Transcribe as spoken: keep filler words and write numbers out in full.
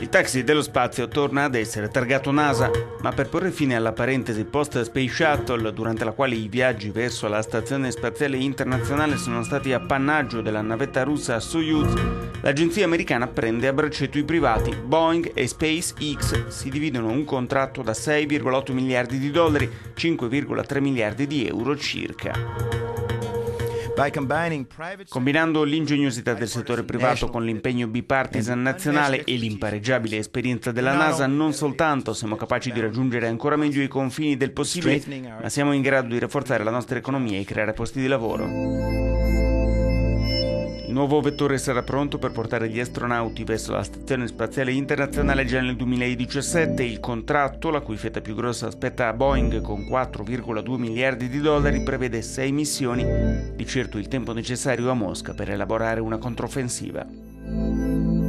taxi dello spazio torna ad essere targato NASA, ma per porre fine alla parentesi post-Space Shuttle, durante la quale i viaggi verso la Stazione Spaziale Internazionale sono stati appannaggio della navetta russa Soyuz, l'agenzia americana prende a braccetto i privati. Boeing e SpaceX si dividono un contratto da sei virgola otto miliardi di dollari, cinque virgola tre miliardi di euro circa. Combinando l'ingegnosità del settore privato con l'impegno bipartisan nazionale e l'impareggiabile esperienza della NASA, non soltanto siamo capaci di raggiungere ancora meglio i confini del possibile, ma siamo in grado di rafforzare la nostra economia e creare posti di lavoro. Il nuovo vettore sarà pronto per portare gli astronauti verso la Stazione Spaziale Internazionale già nel duemiladiciassette. Il contratto, la cui fetta più grossa aspetta a Boeing con quattro virgola due miliardi di dollari, prevede sei missioni, di certo il tempo necessario a Mosca per elaborare una controffensiva.